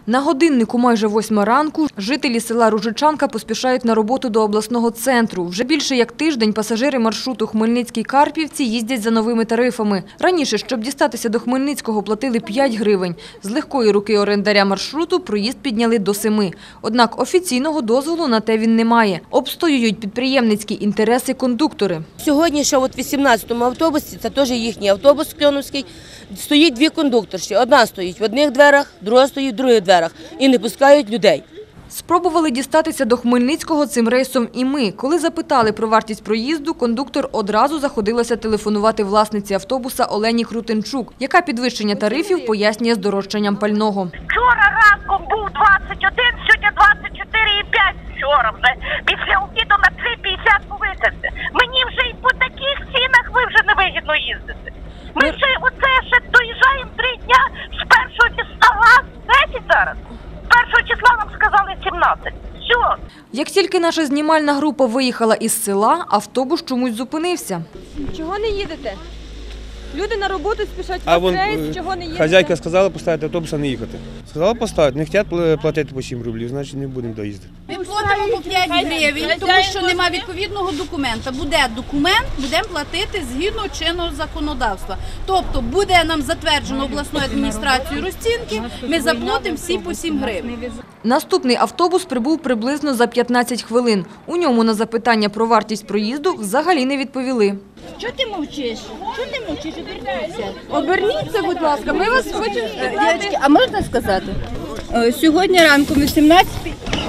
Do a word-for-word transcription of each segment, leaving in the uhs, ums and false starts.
На годиннику майже восьма ранку жителі села Ружичанка поспішають на роботу до обласного центру. Вже більше як тиждень пасажири маршруту Хмельницький-Карпівці їздять за новими тарифами. Раніше, щоб дістатися до Хмельницького, платили п'ять гривень. З легкої руки орендаря маршруту проїзд підняли до семи. Однак офіційного дозволу на те він не має. Обстоюють підприємницькі інтереси кондуктори. Сьогодні ще от в вісімнадцятому автобусі, це теж їхній автобус Кльоновський, стоїть дві кондукторші. Одна стоїть в одних дверах, друга стоїть в других дверах і не пускають людей. Спробували дістатися до Хмельницького цим рейсом і ми. Коли запитали про вартість проїзду, кондуктор одразу заходилася телефонувати власниці автобуса Олені Крутенчук, яка підвищення тарифів пояснює здорожчанням пального. Вчора ранком був двадцять один, сьогодні двадцять чотири і п'ять вчора вже. Після обіду на три п'ятдесят повисився. Мені вже і по таких цінах ви вже не вигідно їздити. Ми вже оце ще доїжджаємо три дня з першого числа, десять зараз. Першого числа нам сказали сімнадцять. Все. Як тільки наша знімальна група виїхала із села, автобус чомусь зупинився. Чого не їдете? Люди на роботу спішать А в рейс, чого не їдете? Хазяйка сказала поставити автобус, а не їхати. Сказала поставити, не хочуть платити по сім рублів, значить не будемо доїздити. Ми платимо по п'ять гривень, тому що немає відповідного документа. Буде документ, будемо платити згідно чинного законодавства. Тобто буде нам затверджено обласною адміністрацією розцінки, ми заплатимо всі по сім гривень. Наступний автобус прибув приблизно за п'ятнадцять хвилин. У ньому на запитання про вартість проїзду взагалі не відповіли. Чого ти мовчиш? Чого ти мовчиш? Оберніться. Оберніться, будь ласка, ми вас хочемо спитати. А можна сказати? Сьогодні ранком вісімнадцять.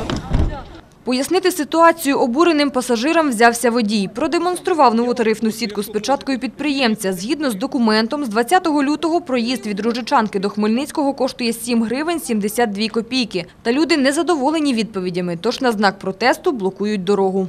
Пояснити ситуацію обуреним пасажирам взявся водій. Продемонстрував нову тарифну сітку з печаткою підприємця. Згідно з документом, з двадцятого лютого проїзд від Ружичанки до Хмельницького коштує сім гривень сімдесят дві копійки. Та люди незадоволені відповідями, тож на знак протесту блокують дорогу.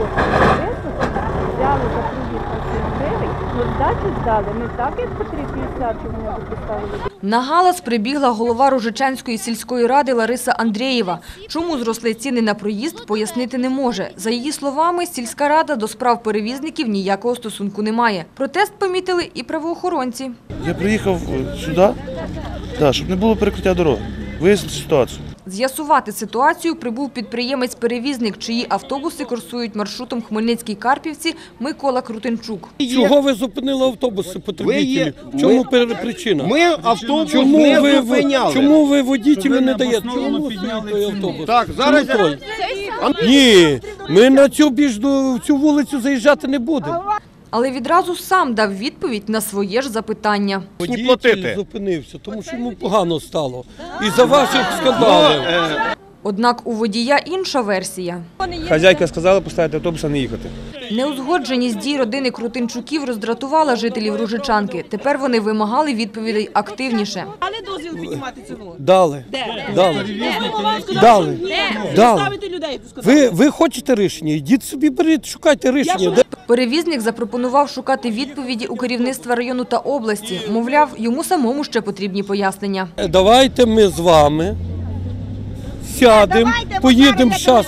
Взяли за проїзд сім гривень, ну здачу здали, не так, як по три п'ятдесят, що вони поставили. На галас прибігла голова Ружичанської сільської ради Лариса Андрієва. Чому зросли ціни на проїзд, пояснити не може. За її словами, сільська рада до справ перевізників ніякого стосунку не має. Протест помітили і правоохоронці. Я приїхав сюди, да, щоб не було перекриття дороги, вияснити ситуацію. З'ясувати ситуацію прибув підприємець-перевізник, чиї автобуси курсують маршрутом Хмельницький-Карпівці Микола Крутенчук. Чого ви зупинили автобуси потребителів? В чому причина? Ми автобус чому не ви, зупиняли. Чому ви водітелю не даєте? Чому ви той автобус? Так, зараз... Ні, ми на цю більш до цю вулицю заїжджати не будемо. Але відразу сам дав відповідь на своє ж запитання. Водітель зупинився, тому що йому погано стало. І за ваших скандалів. Однак у водія інша версія. Хазяйка сказала поставити автобус, а не їхати. Неузгодженість дій родини Крутенчуків роздратувала жителів Ружичанки. Тепер вони вимагали відповідей активніше. Дали дозвіл піднімати ціну? Дали. Де? Дали. Де? Дали. Де? Дали. Ставити людей. Ви, ви хочете рішення? Йдіть собі, беріть, шукайте рішення. Де? Перевізник запропонував шукати відповіді у керівництва району та області. Мовляв, йому самому ще потрібні пояснення. Давайте ми з вами сядемо, поїдемо зараз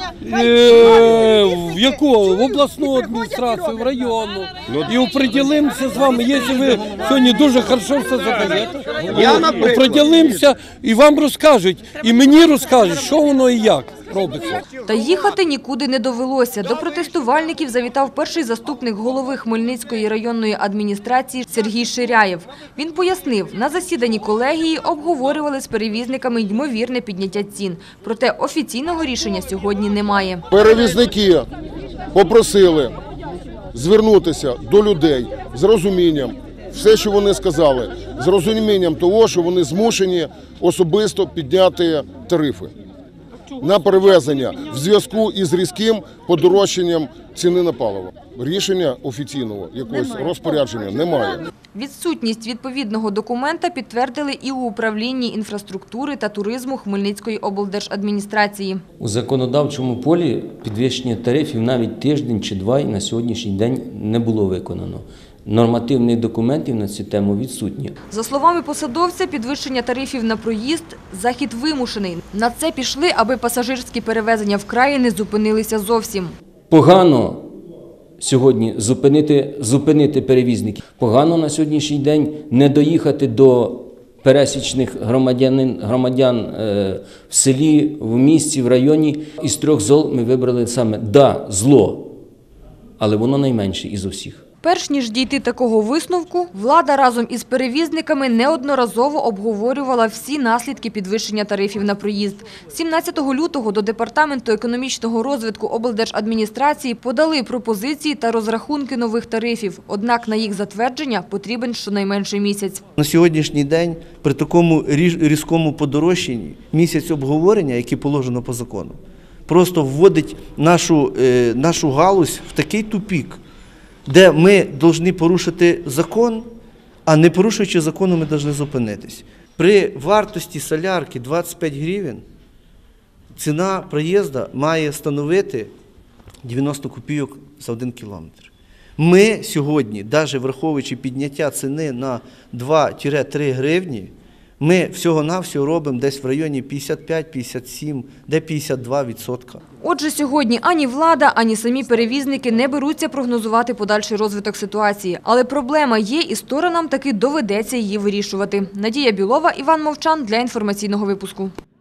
в яку? В обласну адміністрацію, в районну. І оприділимося з вами, якщо ви сьогодні дуже хорошо все задаєте, оприділимося і вам розкажуть, і мені розкажуть, що воно і як робиться. Та їхати нікуди не довелося. До протестувальників завітав перший заступник голови Хмельницької районної адміністрації Сергій Ширяєв. Він пояснив, на засіданні колегії обговорювали з перевізниками ймовірне підняття цін. Проте офіційного рішення сьогодні немає. Перевізники попросили звернутися до людей з розумінням, все, що вони сказали, з розумінням того, що вони змушені особисто підняти тарифи на перевезення в зв'язку із різким подорожчанням ціни на паливо. Рішення офіційного якогось розпорядження немає. Відсутність відповідного документа підтвердили і у управлінні інфраструктури та туризму Хмельницької облдержадміністрації. У законодавчому полі підвищення тарифів навіть тиждень чи два і на сьогоднішній день не було виконано. Нормативних документів на цю тему відсутні. За словами посадовця, підвищення тарифів на проїзд – захід вимушений. На це пішли, аби пасажирські перевезення в краї не зупинилися зовсім. Погано сьогодні зупинити, зупинити перевізників. Погано на сьогоднішній день не доїхати до пересічних громадян, громадян е, в селі, в місті, в районі. Із трьох зол ми вибрали саме «да, зло», але воно найменше із усіх. Перш ніж дійти такого висновку, влада разом із перевізниками неодноразово обговорювала всі наслідки підвищення тарифів на проїзд. сімнадцятого лютого до Департаменту економічного розвитку облдержадміністрації подали пропозиції та розрахунки нових тарифів. Однак на їх затвердження потрібен щонайменше місяць. На сьогоднішній день при такому різкому подорожчанні місяць обговорення, яке положено по закону, просто вводить нашу, нашу галузь в такий тупік, де ми повинні порушити закон, а не порушуючи закону ми повинні зупинитись. При вартості солярки двадцять п'ять гривень ціна проїзду має становити дев'яносто копійок за один кілометр. Ми сьогодні, навіть враховуючи підняття ціни на два-три гривні, ми всього-навсього робимо десь в районі п'ятдесят п'ять - п'ятдесят сім, де п'ятдесят два відсотки. Отже, сьогодні ані влада, ані самі перевізники не беруться прогнозувати подальший розвиток ситуації. Але проблема є і сторонам таки доведеться її вирішувати. Надія Білова, Іван Мовчан для інформаційного випуску.